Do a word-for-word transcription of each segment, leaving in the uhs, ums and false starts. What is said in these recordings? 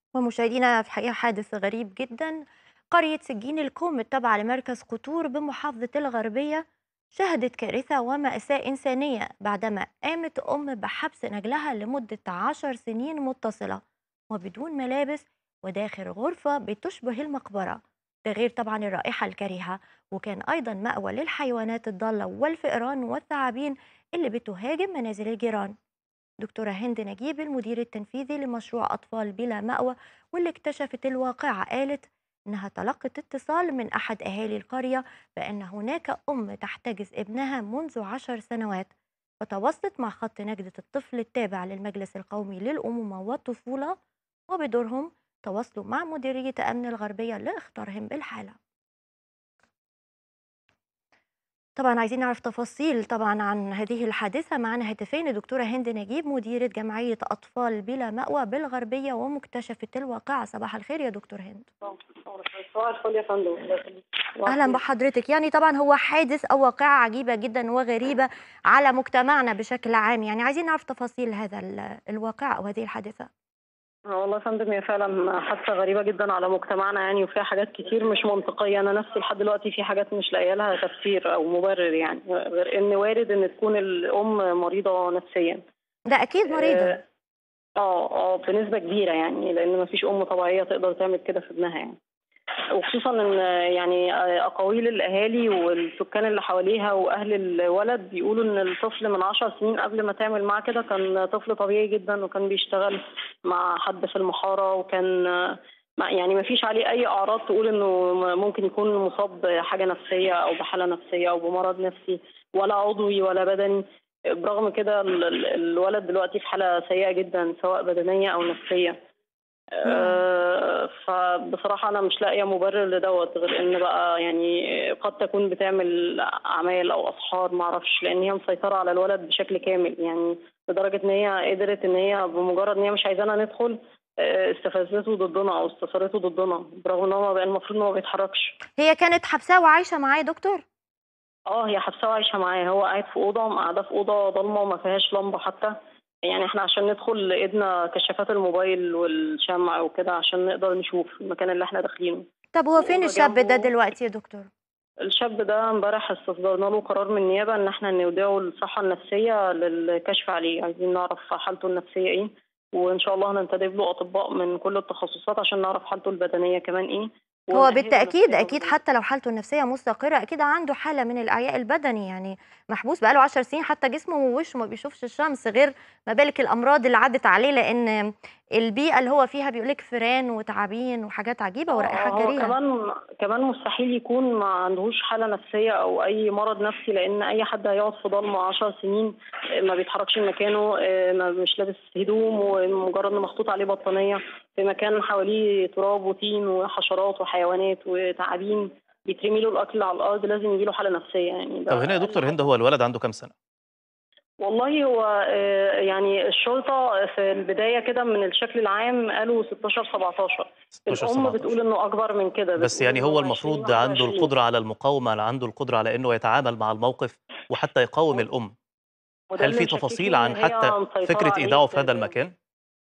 ومشاهدينا في حقيقة حادث غريب جدا. قرية سجين الكوم التابعة لمركز قطور بمحافظة الغربية شهدت كارثة ومأساة إنسانية بعدما قامت أم بحبس نجلها لمدة عشر سنين متصلة وبدون ملابس وداخل غرفة بتشبه المقبرة. ده غير طبعا الرائحة الكريهة، وكان أيضا مأوى للحيوانات الضالة والفئران والثعابين اللي بتهاجم منازل الجيران. دكتورة هند نجيب المدير التنفيذي لمشروع أطفال بلا مأوى واللي اكتشفت الواقعة قالت إنها تلقت اتصال من أحد أهالي القرية بأن هناك أم تحتجز ابنها منذ عشر سنوات، فتواصلت مع خط نجدة الطفل التابع للمجلس القومي للأمومة والطفولة، وبدورهم تواصلوا مع مديرية أمن الغربية لإخطارهم بالحالة. طبعًا عايزين نعرف تفاصيل طبعًا عن هذه الحادثة. معانا هاتفيًا الدكتورة هند نجيب مديرة جمعية أطفال بلا مأوى بالغربية ومكتشفة الواقعة. صباح الخير يا دكتور هند. آه، صباح الفل يا فندم، الله يخليك. صباح أهلًا الخير. بحضرتك. يعني طبعًا هو حادث أو واقعة عجيبة جدًا وغريبة على مجتمعنا بشكل عام، يعني عايزين نعرف تفاصيل هذا ال الواقعة أو هذه الحادثة. آه والله يا فندم، هي فعلًا حادثة غريبة جدًا على مجتمعنا يعني، وفيها حاجات كتير مش منطقية. أنا نفسي لحد دلوقتي في حاجات مش لاقية لها تفسير أو مبرر يعني، غير إن وارد إن تكون الأم مريضة نفسيًا. ده أكيد مريضة. آآ آه، آه، بنسبة كبيرة يعني، لإن ما فيش أم طبيعية تقدر تعمل كده في ابنها يعني. وخصوصًا إن يعني أقاويل الأهالي والسكان اللي حواليها وأهل الولد بيقولوا إن الطفل من عشر سنين قبل ما تعمل معاه كده كان طفل طبيعي جدًا، وكان بيشتغل مع حد في المحارة، وكان ما يعني ما فيش عليه أي أعراض تقول إنه م ممكن يكون مصاب بحاجة نفسية أو بحالة نفسية أو بمرض نفسي، ولا عضوي ولا بدني. برغم كده ال ال الولد دلوقتي في حالة سيئة جدًا سواء بدنية أو نفسية. إمم. آآ، فبصراحة أنا مش لاقية مُبرر لدوّة، غير إن بقى يعني قد تكون بتعمل أعمال أو أسحار ما أعرفش، لإن هي مسيطرة على الولد بشكل كامل، يعني لدرجة إن هي قدرت إن هي بمجرد إن هي مش عايزانا ندخل آآ، استفزته ضدنا أو استثارته ضدنا، برغم إن هو بقى المفروض إن هو ما بيتحركش. هي كانت حابساه وعايشة معاه يا دكتور؟ آه، هي حابساه وعايشة معاه، هو قاعد في أوضة مقعداه في أوضة ضلمة وما فيهاش لمبة حتى. يعني إحنا عشان ندخل لقينا كشافات الموبايل والشمع وكده عشان نقدر نشوف المكان اللي إحنا داخلينه. طب هو فين وأوضة الشاب ده جنبه. دلوقتي يا دكتور؟ الشاب ده امبارح استصدرنا له قرار من النيابة إن إحنا نودعه الصحة النفسية للكشف عليه، عايزين نعرف حالته النفسية إيه، وإن شاء الله هننتدب له أطباء من كل التخصصات عشان نعرف حالته البدنية كمان إيه، هو ونأهله بالتأكيد نفسيًا أكيد برضه. حتى لو حالته النفسية مستقرة أكيد عنده حالة من الإعياء البدني، يعني محبوس بقاله عشر سنين حتى جسمه ووشه ما بيشوفش الشمس، غير ما بالك الأمراض اللي عدت عليه، لأن البيئة اللي هو فيها بيقول لك فيران وتعابين وحاجات عجيبة آه، ورائحة آه، هو كريهة. كمان كمان مستحيل يكون ما عندهوش حالة نفسية أو أي مرض نفسي، لإن أي حد هيقعد في ضلمة عشر سنين آآ ما بيتحركش من مكانه، آآ ما مش لابس هدوم، ومجرد إنه محطوط عليه بطانية في مكان حواليه تراب وطين وحشرات وحيوانات وتعابين، بيترمي له الأكل على الأرض، لازم ييجي له حالة نفسية يعني، طب هنا ده يا أقل دكتور هند، هو حاجة. الولد عنده كام سنة؟ والله هو آآ يعني الشرطة في البداية كده من الشكل العام قالوا ستاشر، سبعتاشر. ستاشر الأم بتقول سبعتاشر. إنه أكبر من كده، بس بتقول يعني هو إنه عشرين، المفروض عنده واحد وعشرين. القدرة على المقاومة، عنده القدرة على إنه يتعامل مع الموقف وحتى يقاوم و الأم. وده هل اللي في تفاصيل مشكّكني إن عن هي حتى مسيطرة فكرة عليه إيداعه في هذا استهزاء. المكان؟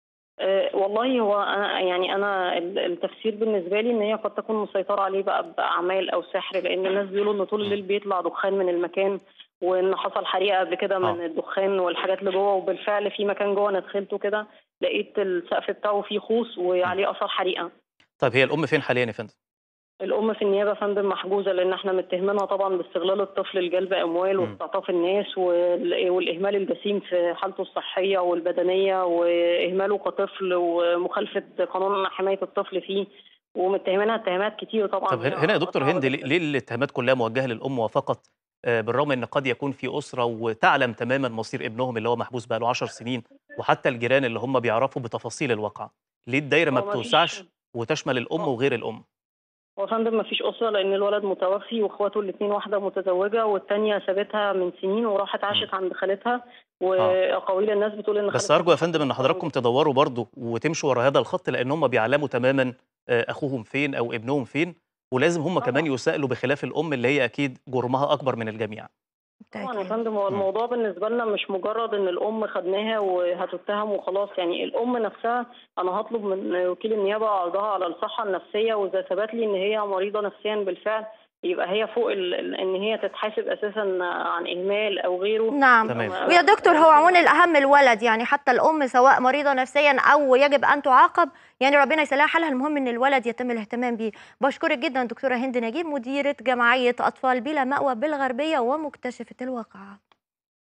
آآ والله هو أنا يعني أنا ال التفسير بالنسبة لي إن هي قد تكون مسيطرة عليه بقى بأعمال أو سحر، لإن الناس بيقولوا إن طول إمم. الليل بيطلع دخان من المكان، وإن حصل حريقة قبل كده آه. من الدخان والحاجات اللي جوّه، وبالفعل في مكان جوّه أنا دخلته كده لقيت السقف بتاعه فيه خوص إمم. وعليه آثار حريقة. طيب هي الأم فين حاليًا يا فندم؟ الأم في النيابة يا فندم محجوزة، لإن إحنا متهمينها طبعًا باستغلال الطفل لجلب أموال إمم. واستعطاف الناس وال والإهمال الجسيم في حالته الصحية والبدنية، وإهماله كطفل ومخالفة قانون حماية الطفل فيه، ومتهمينها اتهامات كتير طبعًا طب هي هنا هنا يا دكتور صعبة هند، ليه جدًا. ليه الاتهامات كلها موجهة للأم وفقط؟ آآ بالرغم إن قد يكون في أسرة وتعلم تمامًا مصير ابنهم اللي هو محبوس بقى له عشر سنين، وحتى الجيران اللي هم بيعرفوا بتفاصيل الواقعة. ليه الدايرة ما هو ما فيش بتوسعش وتشمل الأم هو وغير الأم؟ هو يا فندم ما فيش أسرة، لإن الولد متوفي وأخواته الاتنين، واحدة متزوجة والتانية سابتها من سنين وراحت إمم. عاشت عند خالتها، آه. وأقاويل الناس بتقول إن بس خالتها أرجو دي يا حتى فندم إن حضراتكم متزوجة. تدوّروا برضه وتمشوا ورا هذا الخط، لإن هم بيعلموا تمامًا آآ أخوهم فين أو ابنهم فين، ولازم هم كمان طبعًا. يُسائلوا بخلاف الأم اللي هي أكيد جرمها أكبر من الجميع. طبعا يا بالتأكيد. فندم، هو مم. الموضوع بالنسبة لنا مش مجرد إن الأم خدناها وهتتهم وخلاص. يعني الأم نفسها أنا هطلب من وكيل النيابة عرضها على الصحة النفسية، وإذا ثبت لي إن هي مريضة نفسيا بالفعل يبقى هي فوق ال- ال- إن هي تتحاسب أساسا عن إهمال أو غيره. نعم. يبقى تمام. ما ويا دكتور، هو عموما الأهم الولد، يعني حتى الأم سواء مريضة نفسيا أو يجب أن تعاقب، يعني ربنا يسلها حالها، المهم إن الولد يتم الاهتمام بيه. بشكرك جدا دكتورة هند نجيب، مديرة جمعية أطفال بلا مأوى بالغربية ومكتشفة الواقعة.